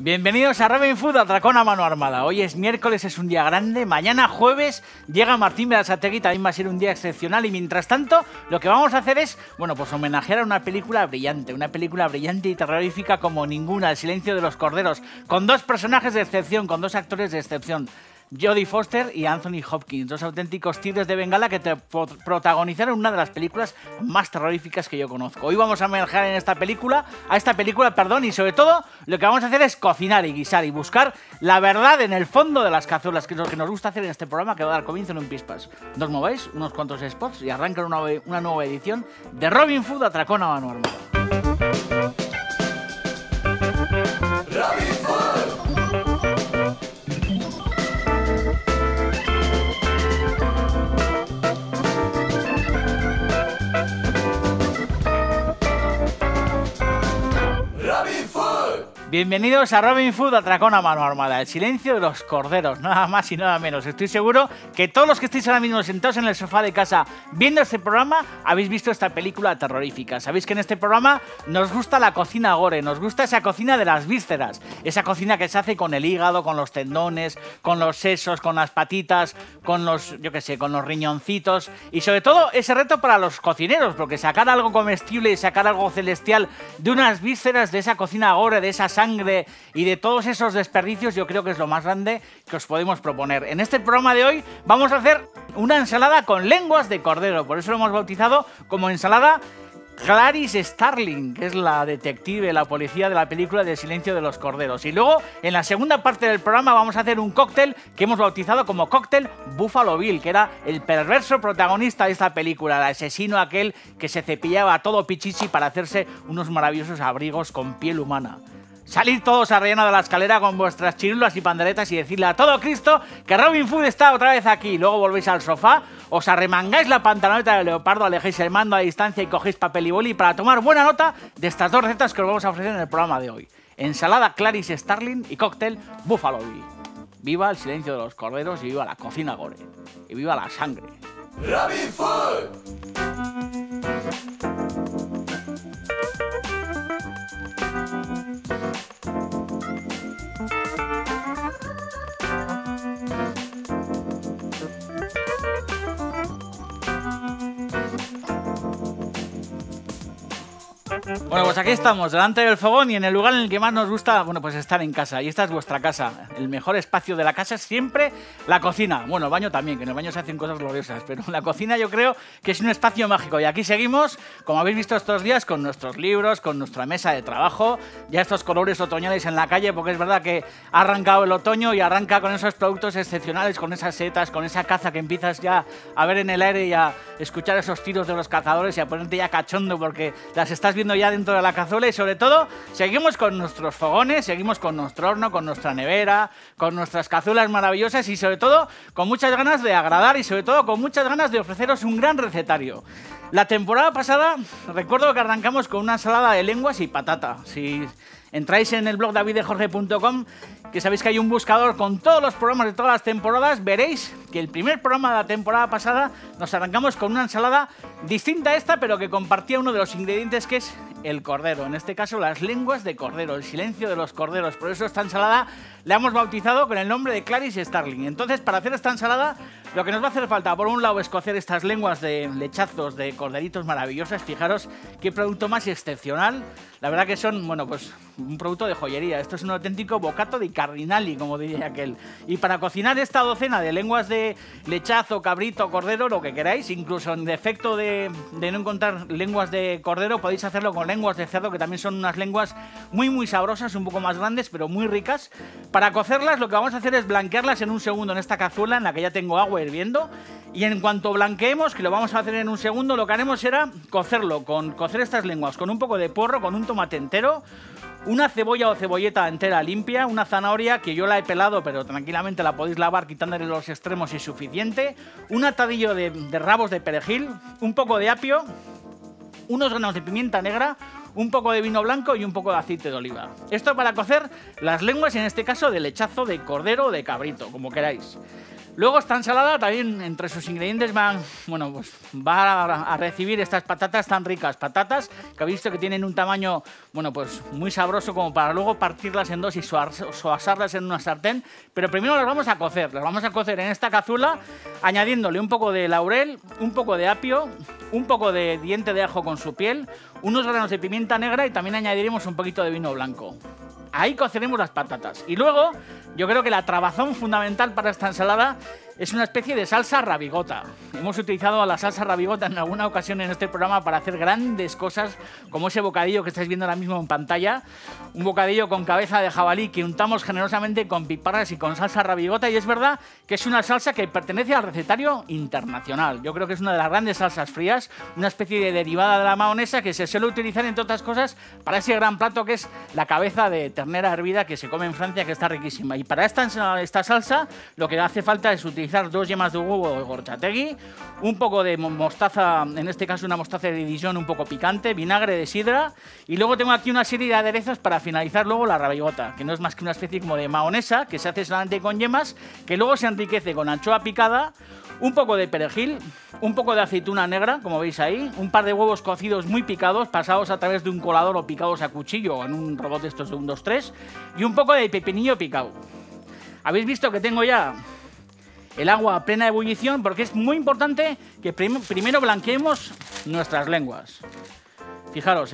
Bienvenidos a Robin Food, Atracón a mano armada. Hoy es miércoles, es un día grande. Mañana jueves llega Martín Berasategui, también va a ser un día excepcional. Y mientras tanto, lo que vamos a hacer es, bueno, pues homenajear a una película brillante y terrorífica como ninguna, El silencio de los corderos, con dos personajes de excepción, con dos actores de excepción. Jodie Foster y Anthony Hopkins, dos auténticos tigres de Bengala que protagonizaron una de las películas más terroríficas que yo conozco. Hoy vamos a homenajear a esta película, y sobre todo lo que vamos a hacer es cocinar y guisar y buscar la verdad en el fondo de las cazuelas, que es lo que nos gusta hacer en este programa que va a dar comienzo en un pispas. No os mováis, unos cuantos spots y arranca una nueva edición de Robin Food, Atracón a mano armada. Robin Food. Bienvenidos a Robin Food, Atracón a mano armada, El silencio de los corderos, nada más y nada menos. Estoy seguro que todos los que estáis ahora mismo sentados en el sofá de casa viendo este programa habéis visto esta película terrorífica. Sabéis que en este programa nos gusta la cocina gore, nos gusta esa cocina de las vísceras, esa cocina que se hace con el hígado, con los tendones, con los sesos, con las patitas, con los, con los riñoncitos y sobre todo ese reto para los cocineros, porque sacar algo comestible y sacar algo celestial de unas vísceras, de esa cocina gore, de esa sangre y de todos esos desperdicios, yo creo que es lo más grande que os podemos proponer. En este programa de hoy vamos a hacer una ensalada con lenguas de cordero, por eso lo hemos bautizado como ensalada Clarice Starling, que es la detective, la policía de la película del silencio de los corderos. Y luego, en la segunda parte del programa, vamos a hacer un cóctel que hemos bautizado como cóctel Buffalo Bill, que era el perverso protagonista de esta película, el asesino aquel que se cepillaba todo pichichi para hacerse unos maravillosos abrigos con piel humana. Salid todos a relleno de la escalera con vuestras chirulas y panderetas y decirle a todo Cristo que Robin Food está otra vez aquí. Luego volvéis al sofá, os arremangáis la pantaloneta de leopardo, alejéis el mando a distancia y cogéis papel y boli para tomar buena nota de estas dos recetas que os vamos a ofrecer en el programa de hoy. Ensalada Clarice Starling y cóctel Buffalo Bill. Viva el silencio de los corderos y viva la cocina gore. Y viva la sangre. Robin Food. Bueno, pues aquí estamos, delante del fogón y en el lugar en el que más nos gusta, bueno, pues estar en casa. Y esta es vuestra casa. El mejor espacio de la casa es siempre la cocina. Bueno, el baño también, que en el baño se hacen cosas gloriosas, pero la cocina yo creo que es un espacio mágico. Y aquí seguimos, como habéis visto estos días, con nuestros libros, con nuestra mesa de trabajo, ya estos colores otoñales en la calle, porque es verdad que ha arrancado el otoño y arranca con esos productos excepcionales, con esas setas, con esa caza que empiezas ya a ver en el aire y a escuchar esos tiros de los cazadores y a ponerte ya cachondo porque las estás viendo ya dentro de la cazuela. Y sobre todo seguimos con nuestros fogones, seguimos con nuestro horno, con nuestra nevera, con nuestras cazuelas maravillosas y sobre todo con muchas ganas de agradar y sobre todo con muchas ganas de ofreceros un gran recetario. La temporada pasada recuerdo que arrancamos con una ensalada de lenguas y patata. Si entráis en el blog davidejorge.com, que sabéis que hay un buscador con todos los programas de todas las temporadas, veréis que el primer programa de la temporada pasada nos arrancamos con una ensalada distinta a esta, pero que compartía uno de los ingredientes que es el cordero, en este caso las lenguas de cordero, el silencio de los corderos. Por eso esta ensalada la hemos bautizado con el nombre de Clarice Starling. Entonces, para hacer esta ensalada, lo que nos va a hacer falta, por un lado, es cocer estas lenguas de lechazos de corderitos maravillosas. Fijaros qué producto más excepcional. La verdad que son, bueno, pues un producto de joyería. Esto es un auténtico bocato di cardinali, como diría aquel. Y para cocinar esta docena de lenguas de lechazo, cabrito, cordero, lo que queráis, incluso en defecto de no encontrar lenguas de cordero, podéis hacerlo con lenguas de cerdo, que también son unas lenguas muy sabrosas, un poco más grandes, pero muy ricas. Para cocerlas, lo que vamos a hacer es blanquearlas en un segundo en esta cazuela en la que ya tengo agua hirviendo. Y en cuanto blanqueemos, que lo vamos a hacer en un segundo, lo que haremos será cocer estas lenguas con un poco de porro, con un tomate entero, una cebolla o cebolleta entera limpia, una zanahoria que yo la he pelado, pero tranquilamente la podéis lavar quitándole los extremos y es suficiente, un atadillo de rabos de perejil, un poco de apio, unos granos de pimienta negra, un poco de vino blanco y un poco de aceite de oliva. Esto para cocer las lenguas, en este caso de lechazo de cordero o de cabrito, como queráis. Luego esta ensalada también entre sus ingredientes va a recibir estas patatas tan ricas, patatas que habéis visto que tienen un tamaño muy sabroso como para luego partirlas en dos y asarlas en una sartén, pero primero las vamos a cocer en esta cazuela añadiéndole un poco de laurel, un poco de apio, un poco de diente de ajo con su piel, unos granos de pimienta negra y también añadiremos un poquito de vino blanco. Ahí coceremos las patatas. Y luego, yo creo que la trabazón fundamental para esta ensalada es una especie de salsa rabigota. Hemos utilizado la salsa rabigota en alguna ocasión en este programa para hacer grandes cosas, como ese bocadillo que estáis viendo ahora mismo en pantalla. Un bocadillo con cabeza de jabalí que untamos generosamente con piparras y con salsa rabigota. Y es verdad que es una salsa que pertenece al recetario internacional. Yo creo que es una de las grandes salsas frías, una especie de derivada de la mahonesa que se suele utilizar, entre otras cosas, para ese gran plato que es la cabeza de ternera hervida que se come en Francia, que está riquísima. Y para esta salsa lo que hace falta es utilizar 2 yemas de huevo de gorchategui, un poco de mostaza, en este caso una mostaza de Dijon un poco picante, vinagre de sidra, y luego tengo aquí una serie de aderezos para finalizar luego la rabigota, que no es más que una especie como de mahonesa que se hace solamente con yemas, que luego se enriquece con anchoa picada, un poco de perejil, un poco de aceituna negra, como veis ahí, un par de huevos cocidos muy picados, pasados a través de un colador o picados a cuchillo o en un robot de estos de 1, 2, 3, y un poco de pepinillo picado. Habéis visto que tengo ya el agua a plena ebullición, porque es muy importante que primero blanqueemos nuestras lenguas. Fijaros,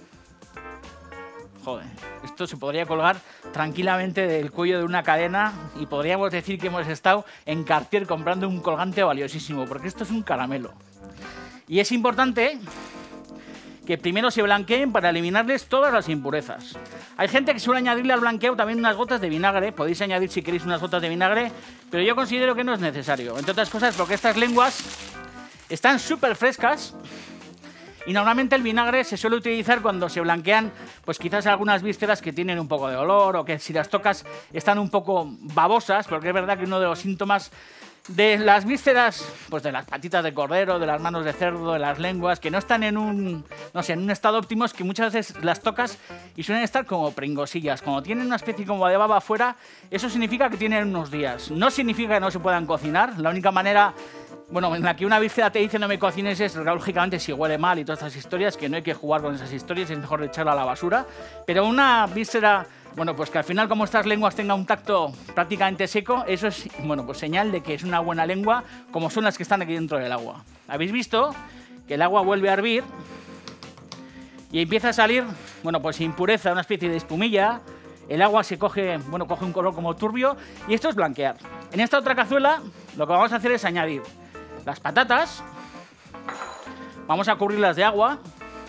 Joder, esto se podría colgar tranquilamente del cuello de una cadena y podríamos decir que hemos estado en Cartier comprando un colgante valiosísimo, porque esto es un caramelo. Y es importante que primero se blanqueen para eliminarles todas las impurezas. Hay gente que suele añadirle al blanqueo también unas gotas de vinagre, podéis añadir si queréis unas gotas de vinagre, pero yo considero que no es necesario, entre otras cosas porque estas lenguas están súper frescas y normalmente el vinagre se suele utilizar cuando se blanquean pues quizás algunas vísceras que tienen un poco de olor o que si las tocas están un poco babosas, porque es verdad que uno de los síntomas de las vísceras, pues de las patitas de cordero, de las manos de cerdo, de las lenguas, que no están en un estado óptimo, es que muchas veces las tocas y suelen estar como pringosillas. Como tienen una especie como de baba afuera, eso significa que tienen unos días. No significa que no se puedan cocinar. La única manera, en la que una víscera te dice no me cocines es, lógicamente, si huele mal y todas estas historias, que no hay que jugar con esas historias, es mejor echarla a la basura. Pero una víscera, pues que al final, como estas lenguas tengan un tacto prácticamente seco, eso es, pues señal de que es una buena lengua, como son las que están aquí dentro del agua. ¿Habéis visto? Que el agua vuelve a hervir y empieza a salir, pues impureza, una especie de espumilla. El agua se coge un color como turbio y esto es blanquear. En esta otra cazuela lo que vamos a hacer es añadir las patatas, vamos a cubrirlas de agua.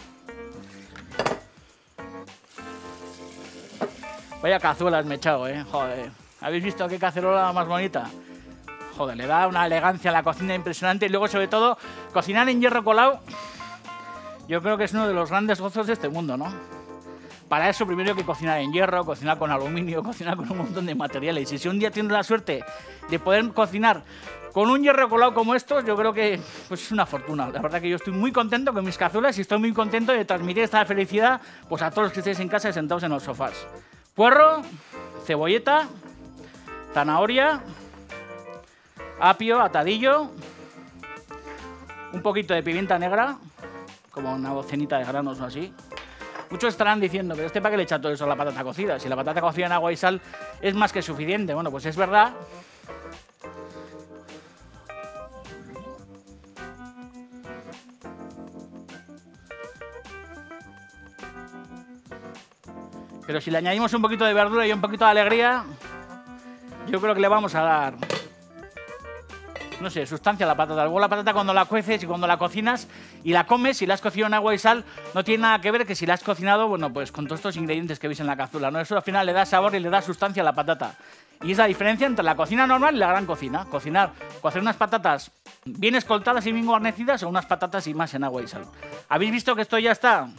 Vaya cazuelas me he echado, joder. ¿Habéis visto qué cacerola más bonita? Joder, le da una elegancia a la cocina impresionante y luego, sobre todo, cocinar en hierro colado, yo creo que es uno de los grandes gozos de este mundo, ¿no? Para eso primero hay que cocinar en hierro, cocinar con aluminio, cocinar con un montón de materiales. Y si un día tienes la suerte de poder cocinar con un hierro colado como estos, yo creo que es una fortuna. La verdad que yo estoy muy contento con mis cazuelas y estoy muy contento de transmitir esta felicidad a todos los que estéis en casa sentados en los sofás. Puerro, cebolleta, zanahoria, apio, atadillo, un poquito de pimienta negra, como una docenita de granos o así. Muchos estarán diciendo, pero ¿para qué le echa todo eso a la patata cocida? Si la patata cocida en agua y sal es más que suficiente. Pues es verdad. Pero si le añadimos un poquito de verdura y un poquito de alegría, yo creo que le vamos a dar, sustancia a la patata. Luego la patata cuando la cueces y cuando la cocinas y la comes, si la has cocido en agua y sal, no tiene nada que ver que si la has cocinado, pues con todos estos ingredientes que veis en la cazuela, ¿no? Eso al final le da sabor y le da sustancia a la patata. Y es la diferencia entre la cocina normal y la gran cocina. Cocer unas patatas bien escoltadas y bien guarnecidas o unas patatas y más en agua y sal. ¿Habéis visto que esto ya está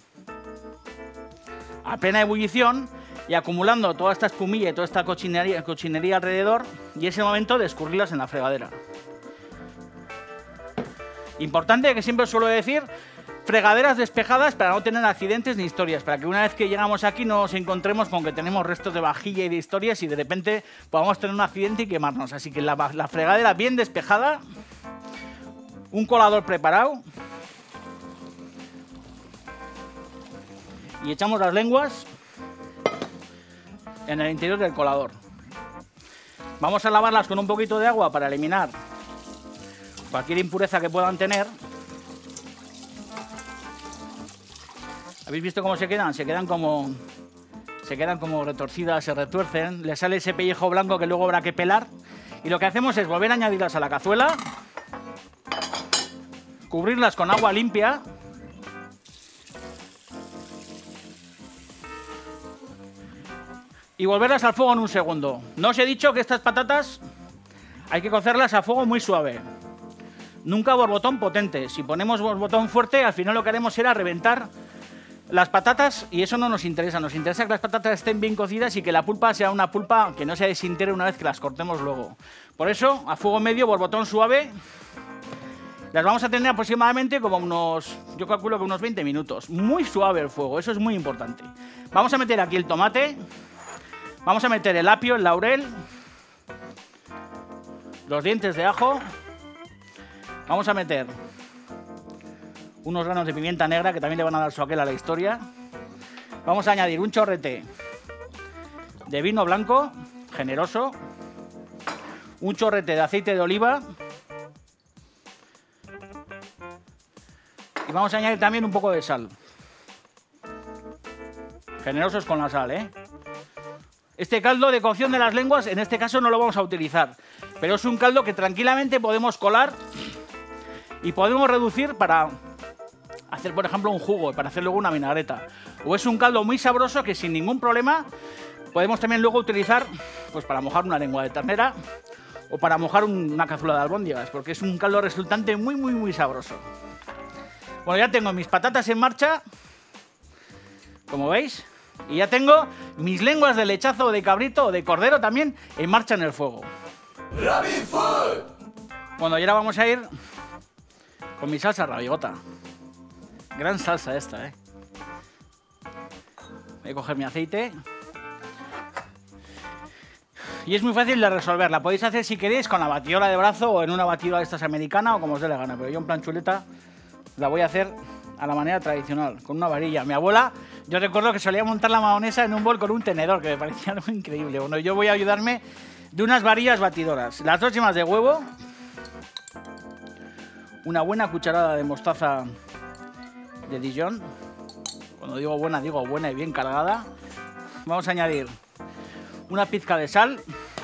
a plena ebullición y acumulando toda esta espumilla y toda esta cochinería alrededor? Y es el momento de escurrirlas en la fregadera. Importante, que siempre os suelo decir, fregaderas despejadas para no tener accidentes ni historias, para que una vez que llegamos aquí no nos encontremos con que tenemos restos de vajilla y de historias y de repente podamos tener un accidente y quemarnos. Así que la fregadera bien despejada, un colador preparado y echamos las lenguas en el interior del colador. Vamos a lavarlas con un poquito de agua para eliminar cualquier impureza que puedan tener. ¿Habéis visto cómo se quedan? Se quedan como retorcidas, se retuercen. Le sale ese pellejo blanco que luego habrá que pelar. Y lo que hacemos es volver a añadirlas a la cazuela, cubrirlas con agua limpia y volverlas al fuego en un segundo. No os he dicho que estas patatas hay que cocerlas a fuego muy suave. Nunca borbotón potente. Si ponemos borbotón fuerte, al final lo que haremos será reventar las patatas y eso no nos interesa. Nos interesa que las patatas estén bien cocidas y que la pulpa sea una pulpa que no se desintegre una vez que las cortemos luego. Por eso, a fuego medio, borbotón suave. Las vamos a tener aproximadamente como unos, yo calculo que unos 20 minutos. Muy suave el fuego, eso es muy importante. Vamos a meter aquí el tomate. Vamos a meter el apio, el laurel. Los dientes de ajo. Vamos a meter unos granos de pimienta negra que también le van a dar su aquel a la historia. Vamos a añadir un chorrete de vino blanco, generoso. Un chorrete de aceite de oliva. Y vamos a añadir también un poco de sal. Generosos con la sal, ¿eh? Este caldo de cocción de las lenguas, en este caso no lo vamos a utilizar. Pero es un caldo que tranquilamente podemos colar y podemos reducir para hacer, por ejemplo, un jugo, para hacer luego una vinagreta. O es un caldo muy sabroso que sin ningún problema podemos también luego utilizar pues para mojar una lengua de ternera o para mojar una cazuela de albóndigas, porque es un caldo resultante muy sabroso. Bueno, ya tengo mis patatas en marcha, como veis, y ya tengo mis lenguas de lechazo, de cabrito o de cordero también en marcha en el fuego. Rabbit Food. Bueno, y ahora vamos a ir con mi salsa rabigota. Gran salsa esta, ¿eh? Voy a coger mi aceite. Y es muy fácil de resolver. La podéis hacer si queréis con la batidora de brazo o en una batidora de estas americana o como os dé la gana. Pero yo en plan chuleta la voy a hacer a la manera tradicional, con una varilla. Mi abuela, yo recuerdo que solía montar la mayonesa en un bol con un tenedor, que me parecía algo increíble. Bueno, yo voy a ayudarme de unas varillas batidoras. Las 2 yemas de huevo. Una buena cucharada de mostaza de Dijon. Cuando digo buena y bien cargada. Vamos a añadir una pizca de sal.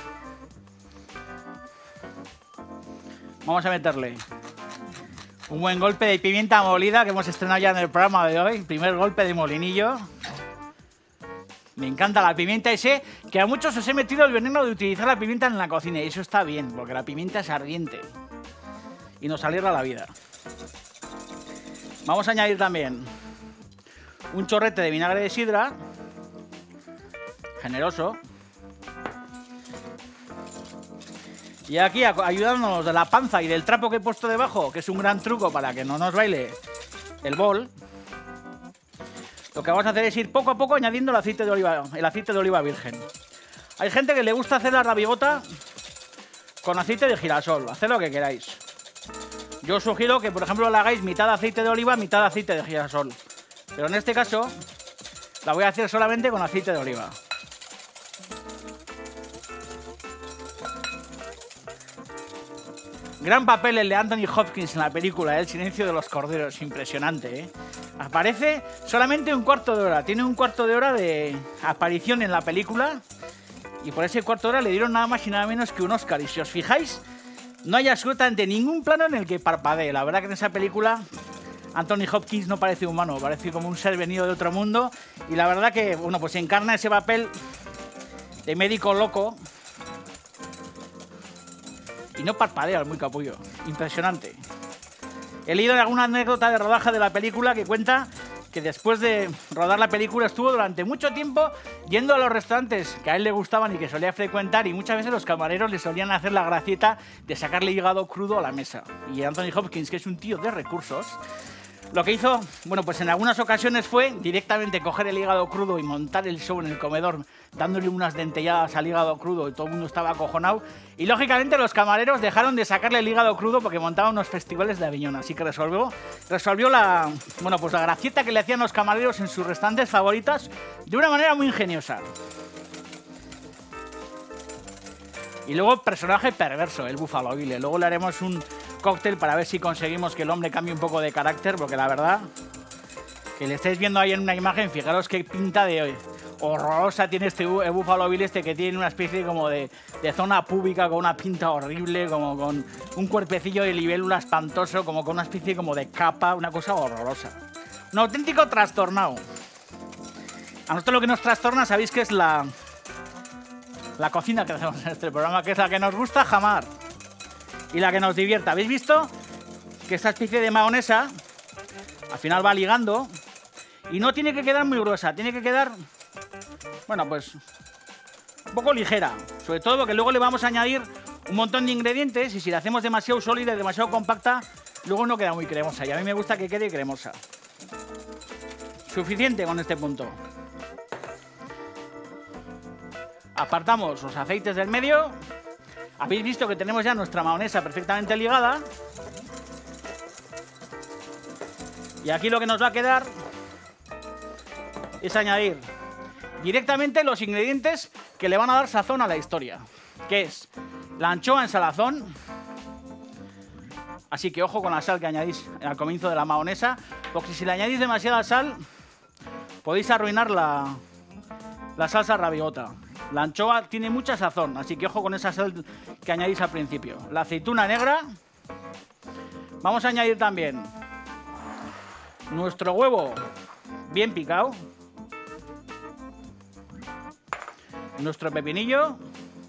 Vamos a meterle un buen golpe de pimienta molida que hemos estrenado ya en el programa de hoy. Primer golpe de molinillo. Me encanta la pimienta y sé que a muchos os he metido el veneno de utilizar la pimienta en la cocina. Y eso está bien, porque la pimienta es ardiente y nos alegra la vida. Vamos a añadir también un chorrete de vinagre de sidra, generoso. Y aquí, ayudándonos de la panza y del trapo que he puesto debajo, que es un gran truco para que no nos baile el bol, lo que vamos a hacer es ir poco a poco añadiendo el aceite de oliva virgen. Hay gente que le gusta hacer la rabigota con aceite de girasol, haced lo que queráis. Yo os sugiero que, por ejemplo, la hagáis mitad de aceite de oliva, mitad de aceite de girasol. Pero en este caso, la voy a hacer solamente con aceite de oliva. Gran papel el de Anthony Hopkins en la película El silencio de los corderos, impresionante, ¿eh? Aparece solamente un cuarto de hora, tiene un cuarto de hora de aparición en la película y por ese cuarto de hora le dieron nada más y nada menos que un Oscar. Y si os fijáis, no hay absolutamente ningún plano en el que parpadee. La verdad que en esa película Anthony Hopkins no parece humano, parece como un ser venido de otro mundo y la verdad que, bueno, pues encarna ese papel de médico loco. Y no parpadea, muy capullo. Impresionante. He leído alguna anécdota de rodaje de la película que cuenta que después de rodar la película estuvo durante mucho tiempo yendo a los restaurantes que a él le gustaban y que solía frecuentar y muchas veces los camareros le solían hacer la gracieta de sacarle hígado crudo a la mesa. Y Anthony Hopkins, que es un tío de recursos, Lo que hizo, bueno, pues en algunas ocasiones fue directamente coger el hígado crudo y montar el show en el comedor, dándole unas dentelladas al hígado crudo y todo el mundo estaba acojonado. Y lógicamente los camareros dejaron de sacarle el hígado crudo porque montaban unos festivales de Aviñón. Así que resolvió la, bueno, pues la gracieta que le hacían los camareros en sus restaurantes favoritas de una manera muy ingeniosa. Y luego personaje perverso, el Buffalo Bill. Luego le haremos un cóctel para ver si conseguimos que el hombre cambie un poco de carácter, porque la verdad que le estáis viendo ahí en una imagen, fijaros qué pinta de horrorosa tiene este Buffalo Bill que tiene una especie como de zona púbica con una pinta horrible, como con un cuerpecillo de libélula espantoso, como con una especie como de capa, una cosa horrorosa. Un auténtico trastornado. A nosotros lo que nos trastorna, sabéis que es la cocina que hacemos en este programa, que es la que nos gusta jamar y la que nos divierta. ¿Habéis visto que esta especie de mahonesa al final va ligando y no tiene que quedar muy gruesa, tiene que quedar, bueno, pues un poco ligera, sobre todo porque luego le vamos a añadir un montón de ingredientes y si la hacemos demasiado sólida y demasiado compacta, luego no queda muy cremosa y a mí me gusta que quede cremosa. Suficiente con este punto. Apartamos los aceites del medio. Habéis visto que tenemos ya nuestra mahonesa perfectamente ligada. Y aquí lo que nos va a quedar es añadir directamente los ingredientes que le van a dar sazón a la historia, que es la anchoa en salazón. Así que ojo con la sal que añadís al comienzo de la mahonesa, porque si le añadís demasiada sal podéis arruinar la salsa raviota. La anchoa tiene mucha sazón, así que ojo con esa sal que añadís al principio. La aceituna negra. Vamos a añadir también nuestro huevo bien picado. Nuestro pepinillo.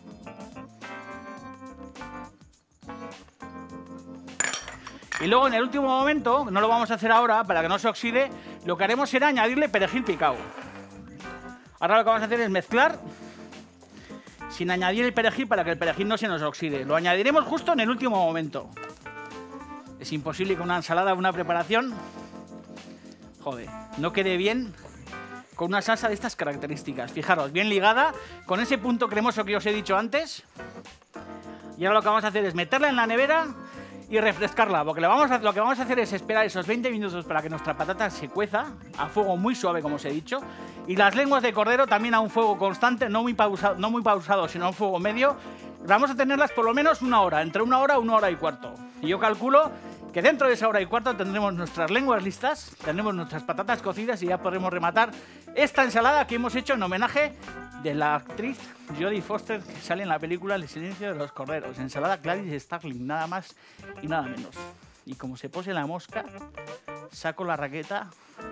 Y luego en el último momento, no lo vamos a hacer ahora para que no se oxide, lo que haremos será añadirle perejil picado. Ahora lo que vamos a hacer es mezclar sin añadir el perejil para que el perejil no se nos oxide. Lo añadiremos justo en el último momento. Es imposible que una ensalada o una preparación, joder, no quede bien con una salsa de estas características. Fijaros, bien ligada, con ese punto cremoso que os he dicho antes. Y ahora lo que vamos a hacer es meterla en la nevera y refrescarla, porque lo que vamos a hacer es esperar esos 20 minutos para que nuestra patata se cueza a fuego muy suave, como os he dicho, y las lenguas de cordero también a un fuego constante, no muy pausado, sino a un fuego medio. Vamos a tenerlas por lo menos una hora, entre una hora y cuarto. Y yo calculo que dentro de esa hora y cuarto tendremos nuestras lenguas listas, tendremos nuestras patatas cocidas y ya podremos rematar esta ensalada que hemos hecho en homenaje de la actriz Jodie Foster que sale en la película El silencio de los corderos. Ensalada Clarice Starling, nada más y nada menos. Y como se pose la mosca, saco la raqueta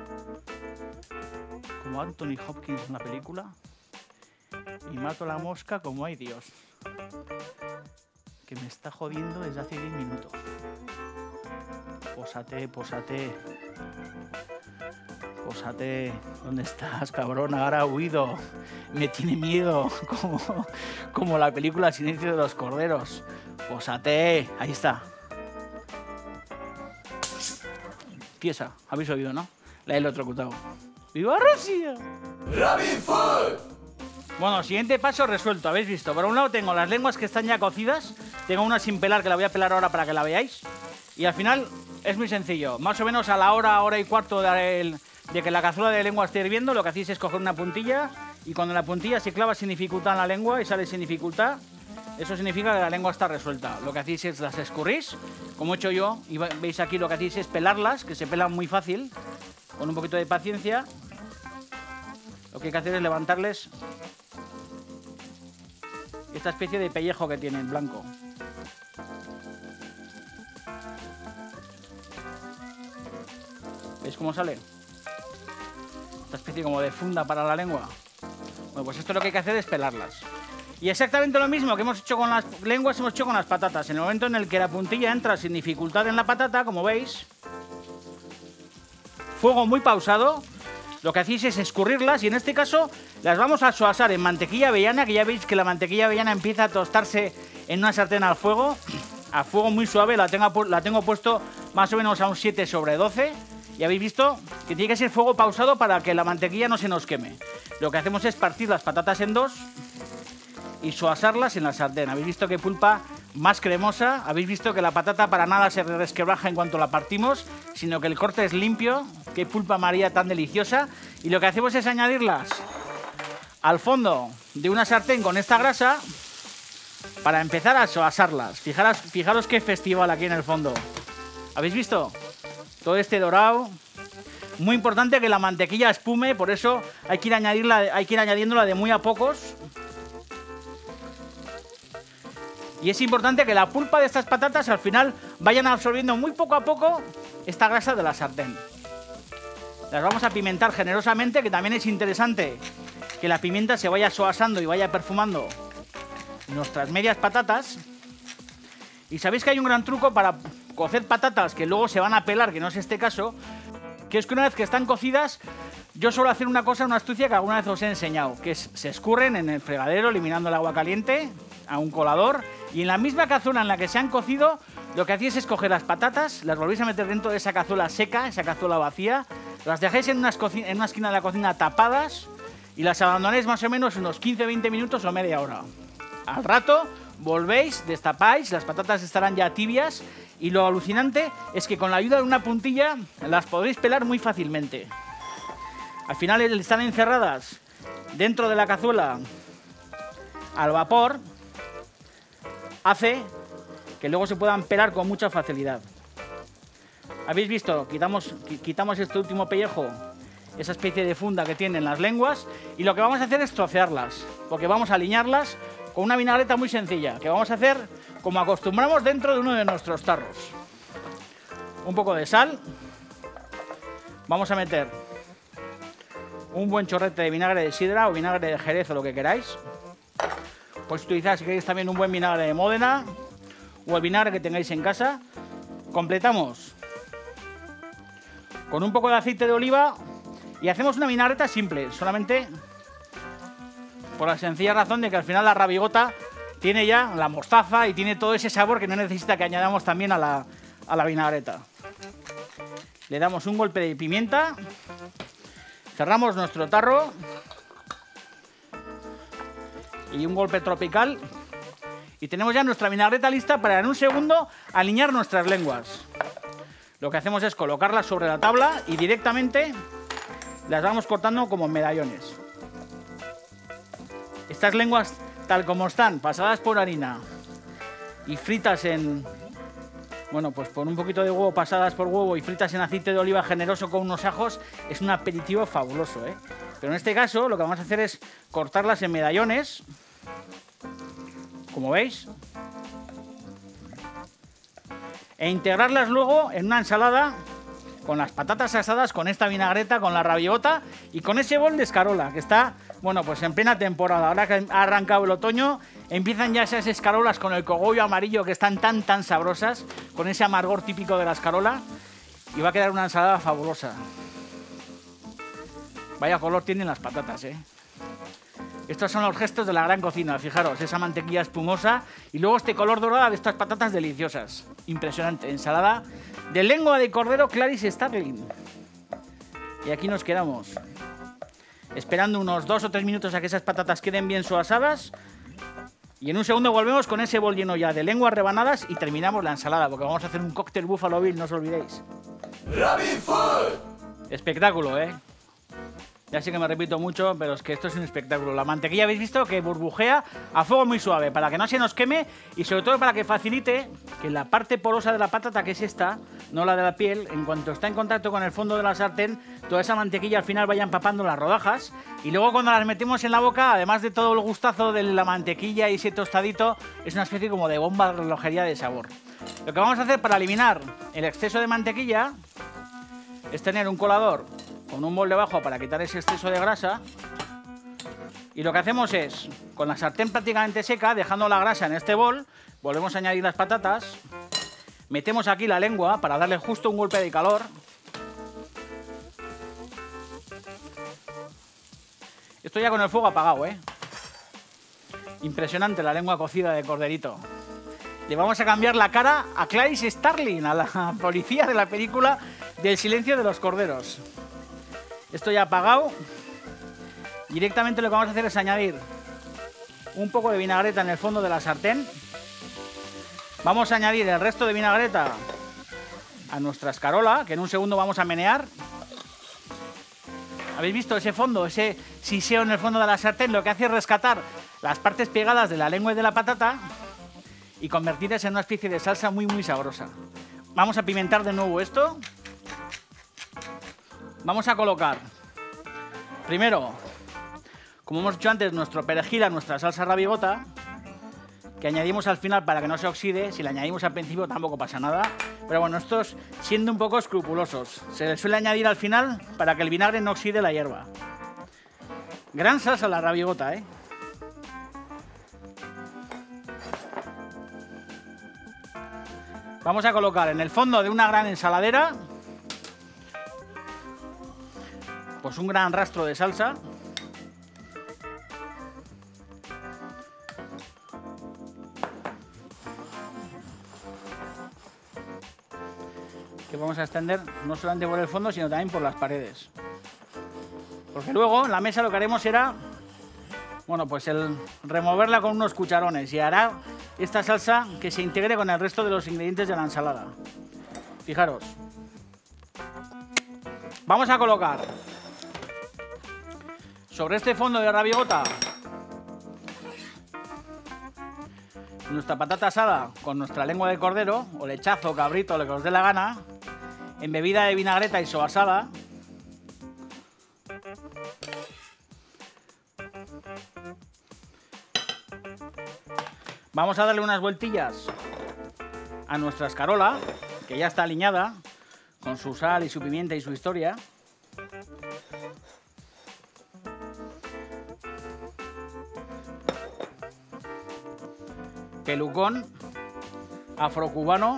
como Anthony Hopkins en la película y mato la mosca como hay Dios, que me está jodiendo desde hace 10 minutos. Pósate, pósate. Pósate. ¿Dónde estás, cabrón? Ahora ha huido. Me tiene miedo. Como la película El silencio de los corderos. Pósate. Ahí está. Tiesa. Habéis oído, ¿no? La he electrocutado. ¡Viva Rusia! Rabbit Food. Bueno, siguiente paso resuelto. Habéis visto. Por un lado tengo las lenguas que están ya cocidas. Tengo una sin pelar que la voy a pelar ahora para que la veáis. Y al final es muy sencillo. Más o menos a la hora y cuarto de que la cazuela de lengua esté hirviendo, lo que hacéis es coger una puntilla y cuando la puntilla se clava sin dificultad en la lengua y sale sin dificultad, eso significa que la lengua está resuelta. Lo que hacéis es las escurrís, como he hecho yo, y veis aquí lo que hacéis es pelarlas, que se pelan muy fácil, con un poquito de paciencia. Lo que hay que hacer es levantarles esta especie de pellejo que tienen, blanco. ¿Veis cómo sale? Esta especie como de funda para la lengua. Bueno, pues esto lo que hay que hacer es pelarlas. Y exactamente lo mismo que hemos hecho con las lenguas, hemos hecho con las patatas. En el momento en el que la puntilla entra sin dificultad en la patata, como veis, fuego muy pausado, lo que hacéis es escurrirlas y en este caso las vamos a asar en mantequilla avellana, que ya veis que la mantequilla avellana empieza a tostarse en una sartén al fuego, a fuego muy suave. La tengo puesto más o menos a un 7/12 Y habéis visto que tiene que ser fuego pausado para que la mantequilla no se nos queme. Lo que hacemos es partir las patatas en dos y soasarlas en la sartén. Habéis visto qué pulpa más cremosa. Habéis visto que la patata para nada se resquebraja en cuanto la partimos, sino que el corte es limpio. Qué pulpa María tan deliciosa. Y lo que hacemos es añadirlas al fondo de una sartén con esta grasa para empezar a soasarlas. Fijaros qué festival aquí en el fondo. ¿Habéis visto? Todo este dorado. Muy importante que la mantequilla espume, por eso hay que ir añadiéndola de muy a pocos. Y es importante que la pulpa de estas patatas al final vayan absorbiendo muy poco a poco esta grasa de la sartén. Las vamos a pimentar generosamente, que también es interesante que la pimienta se vaya soasando y vaya perfumando nuestras medias patatas. Y sabéis que hay un gran truco para cocer patatas que luego se van a pelar, que no es este caso, que es que una vez que están cocidas, yo suelo hacer una astucia que alguna vez os he enseñado, que es se escurren en el fregadero eliminando el agua caliente a un colador, y en la misma cazuela en la que se han cocido, lo que hacéis es coger las patatas, las volvéis a meter dentro de esa cazuela seca, esa cazuela vacía, las dejáis en una esquina de la cocina tapadas y las abandonéis más o menos unos 15-20 minutos o media hora. Al rato volvéis, destapáis, las patatas estarán ya tibias y lo alucinante es que con la ayuda de una puntilla las podréis pelar muy fácilmente. Al final están encerradas dentro de la cazuela al vapor, hace que luego se puedan pelar con mucha facilidad. ¿Habéis visto? Quitamos este último pellejo, esa especie de funda que tienen las lenguas, y lo que vamos a hacer es trocearlas, porque vamos a aliñarlas con una vinagreta muy sencilla, que vamos a hacer como acostumbramos dentro de uno de nuestros tarros. Un poco de sal, vamos a meter un buen chorrete de vinagre de sidra o vinagre de jerez o lo que queráis. Podéis utilizar, si queréis, también un buen vinagre de Módena o el vinagre que tengáis en casa. Completamos con un poco de aceite de oliva y hacemos una vinagreta simple, solamente por la sencilla razón de que al final la rabigota tiene ya la mostaza y tiene todo ese sabor que no necesita que añadamos también a la vinagreta. Le damos un golpe de pimienta, cerramos nuestro tarro y un golpe tropical y tenemos ya nuestra vinagreta lista para en un segundo aliñar nuestras lenguas. Lo que hacemos es colocarlas sobre la tabla y directamente las vamos cortando como medallones. Estas lenguas, tal como están, pasadas por harina y fritas en... Bueno, pues por un poquito de huevo, pasadas por huevo y fritas en aceite de oliva generoso con unos ajos, es un aperitivo fabuloso, ¿eh? Pero en este caso lo que vamos a hacer es cortarlas en medallones, como veis, e integrarlas luego en una ensalada con las patatas asadas, con esta vinagreta, con la rabiota y con ese bol de escarola que está, bueno, pues en plena temporada. Ahora que ha arrancado el otoño, empiezan ya esas escarolas con el cogollo amarillo que están tan sabrosas, con ese amargor típico de la escarola, y va a quedar una ensalada fabulosa. Vaya color tienen las patatas, ¿eh? Estos son los gestos de la gran cocina, fijaros, esa mantequilla espumosa y luego este color dorado de estas patatas deliciosas. Impresionante, ensalada de lengua de cordero Clarice Starling. Y aquí nos quedamos, esperando unos 2 o 3 minutos a que esas patatas queden bien suasadas. Y en un segundo volvemos con ese bol lleno ya de lenguas rebanadas y terminamos la ensalada, porque vamos a hacer un cóctel Buffalo Bill, no os olvidéis. Rabbit Food. Espectáculo, ¿eh? Ya sé que me repito mucho, pero es que esto es un espectáculo. La mantequilla habéis visto que burbujea a fuego muy suave para que no se nos queme y sobre todo para que facilite que la parte porosa de la patata, que es esta, no la de la piel, en cuanto está en contacto con el fondo de la sartén, toda esa mantequilla al final vaya empapando las rodajas y luego cuando las metemos en la boca, además de todo el gustazo de la mantequilla y ese tostadito, es una especie como de bomba de relojería de sabor. Lo que vamos a hacer para eliminar el exceso de mantequilla es tener un colador con un bol debajo para quitar ese exceso de grasa, y lo que hacemos es, con la sartén prácticamente seca, dejando la grasa en este bol, volvemos a añadir las patatas, metemos aquí la lengua para darle justo un golpe de calor, esto ya con el fuego apagado, ¿eh? Impresionante la lengua cocida de corderito. Le vamos a cambiar la cara a Clarice Starling, a la policía de la película del silencio de los corderos. Esto ya apagado. Directamente lo que vamos a hacer es añadir un poco de vinagreta en el fondo de la sartén. Vamos a añadir el resto de vinagreta a nuestra escarola, que en un segundo vamos a menear. ¿Habéis visto ese fondo, ese siseo en el fondo de la sartén? Lo que hace es rescatar las partes pegadas de la lengua y de la patata y convertirlas en una especie de salsa muy muy sabrosa. Vamos a pimentar de nuevo esto. Vamos a colocar primero, como hemos dicho antes, nuestro perejil a nuestra salsa rabigota, que añadimos al final para que no se oxide. Si la añadimos al principio tampoco pasa nada, pero bueno, estos siendo un poco escrupulosos. Se le suele añadir al final para que el vinagre no oxide la hierba. Gran salsa la rabigota, ¿eh? Vamos a colocar en el fondo de una gran ensaladera pues un gran rastro de salsa. Que vamos a extender no solamente por el fondo, sino también por las paredes. Porque luego en la mesa lo que haremos será, bueno, pues el removerla con unos cucharones y hará esta salsa que se integre con el resto de los ingredientes de la ensalada. Fijaros. Vamos a colocar sobre este fondo de rabigota nuestra patata asada con nuestra lengua de cordero, o lechazo, cabrito, lo que os dé la gana, embebida de vinagreta y sobasada. Vamos a darle unas vueltillas a nuestra escarola, que ya está aliñada, con su sal y su pimienta y su historia. Pelucón afrocubano.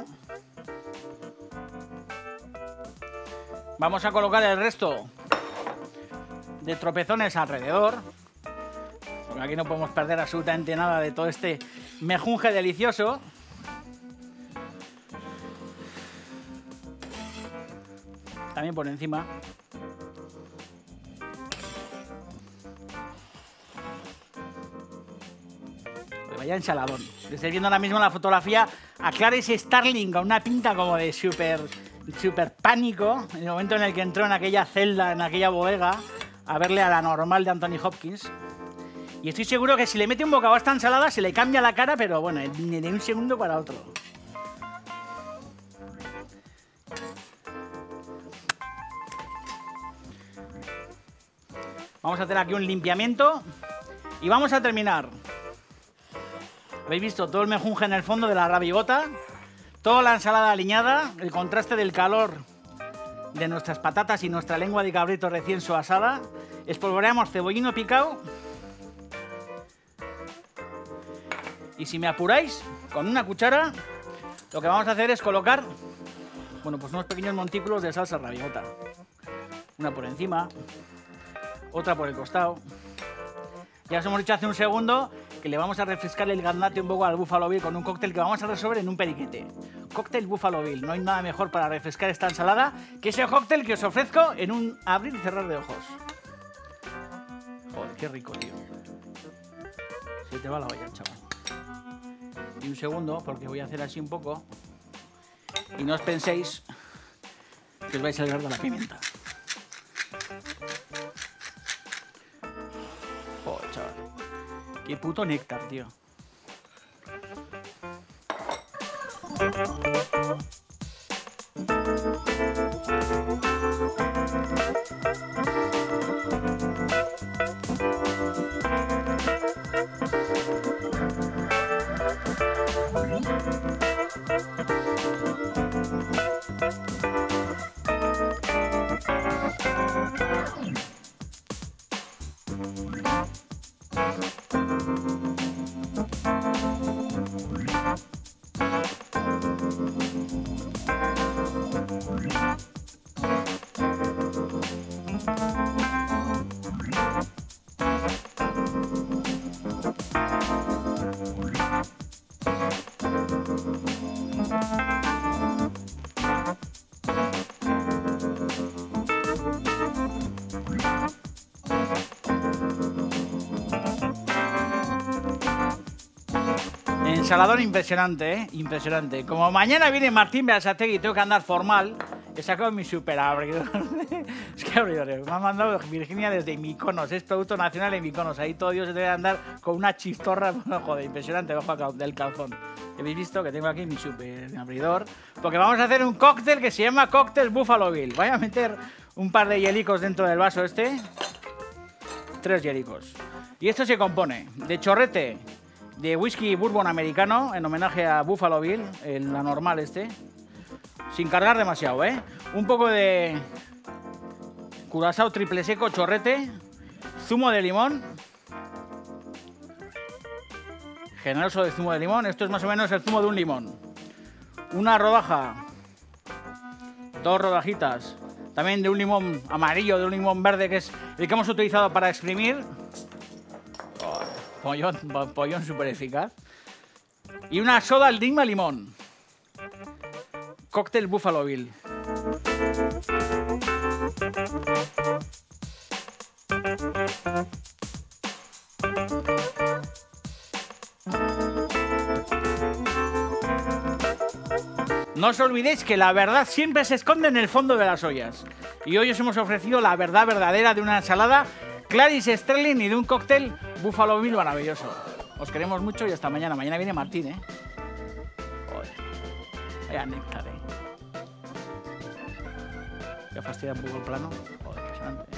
Vamos a colocar el resto de tropezones alrededor, porque aquí no podemos perder absolutamente nada de todo este mejunje delicioso. También por encima. Vaya ensaladón. Estoy viendo ahora mismo la fotografía a Clarice Starling con una pinta como de súper pánico en el momento en el que entró en aquella celda, en aquella bodega, a verle a la normal de Anthony Hopkins. Y estoy seguro que si le mete un bocado a esta ensalada se le cambia la cara, pero bueno, de un segundo para otro. Vamos a hacer aquí un limpiamiento y vamos a terminar. ¿Habéis visto todo el mejunje en el fondo de la rabigota? Toda la ensalada aliñada, el contraste del calor de nuestras patatas y nuestra lengua de cabrito recién soasada. Espolvoreamos cebollino picado. Y si me apuráis, con una cuchara, lo que vamos a hacer es colocar, bueno, pues unos pequeños montículos de salsa rabigota. Una por encima, otra por el costado. Ya os hemos dicho hace un segundo que le vamos a refrescar el gaznate un poco al Buffalo Bill con un cóctel que vamos a resolver en un periquete. Cóctel Buffalo Bill. No hay nada mejor para refrescar esta ensalada que ese cóctel que os ofrezco en un abrir y cerrar de ojos. Joder, qué rico, tío. Se te va la olla, chaval. Y un segundo, porque voy a hacer así un poco. Y no os penséis que os vais a librar de la pimienta. Joder, chaval. Qué puto néctar, tío. ensaladón impresionante, ¿eh? Impresionante. Como mañana viene Martín Berasategui y tengo que andar formal, he sacado mi super abridor. Es que abridores. Me ha mandado Virginia desde Mykonos. Es producto nacional en Mykonos. Ahí todo Dios se debe andar con una chistorra. Bueno, joder, impresionante bajo del calzón. Habéis visto que tengo aquí mi super abridor. Porque vamos a hacer un cóctel que se llama Cóctel Buffalo Bill. Voy a meter un par de hielicos dentro del vaso este. 3 hielicos. Y esto se compone de chorrete de whisky bourbon americano en homenaje a Buffalo Bill, la normal este. Sin cargar demasiado, ¿eh? Un poco de curazao triple seco, chorrete, zumo de limón. Generoso de zumo de limón. Esto es más o menos el zumo de un limón. Una rodaja. 2 rodajitas. También de un limón amarillo, de un limón verde, que es el que hemos utilizado para exprimir. Pollón súper eficaz. Y una soda al Digma limón. Cóctel Buffalo Bill. No os olvidéis que la verdad siempre se esconde en el fondo de las ollas. Y hoy os hemos ofrecido la verdad verdadera de una ensalada Clarice Sterling y de un cóctel Buffalo Bill maravilloso. Os queremos mucho y hasta mañana. Mañana viene Martín, ¿eh? Joder. Vaya néctar, ¿eh? Ya fastidia un poco el plano. Joder, impresionante.